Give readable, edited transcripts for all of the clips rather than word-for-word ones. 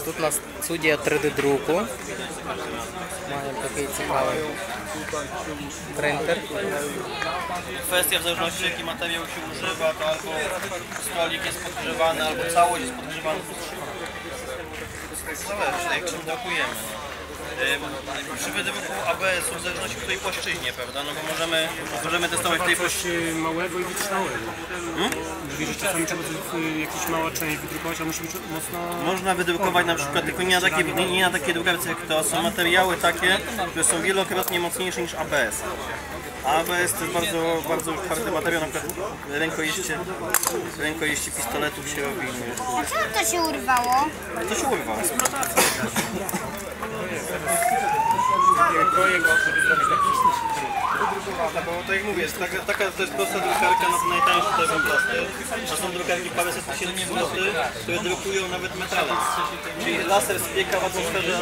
Тут у нас студія 3D-друку. Маємо такий цікавий принтер. Kwestia w zależności jaki materiał się używa, to albo stolik jest podgrzewany, albo całość jest podgrzewana. Zależy, jak czym drukujemy. Przy wydruku ABS-u w zależności w której płaszczyźnie, prawda? No bo możemy testować w tej płaszczyźnie małego i wytrzymałego. Mówisz, że czasami trzeba jakaś mała część wydrukować, a musi być mocno... Można wydrukować na przykład, tylko nie na takie drukarce jak to. Są materiały takie, które są wielokrotnie mocniejsze niż ABS. A ABS to jest bardzo już twardy materiał, na przykład rękojeści pistoletów się robi. A czemu to się urwało? To się urwało. Projekt, żeby zrobić Bo tak jak mówię, to jest prosta drukarka na najtańszy termoplasty, a są drukarki paręset tysięcy złotych, które drukują nawet metalem. Czyli laser spieka w atmosferze.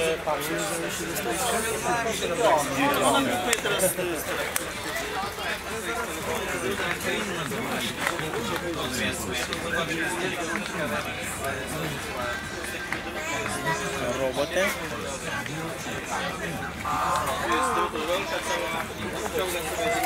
Ona drukuje teraz Роботи. jest to rolka cała,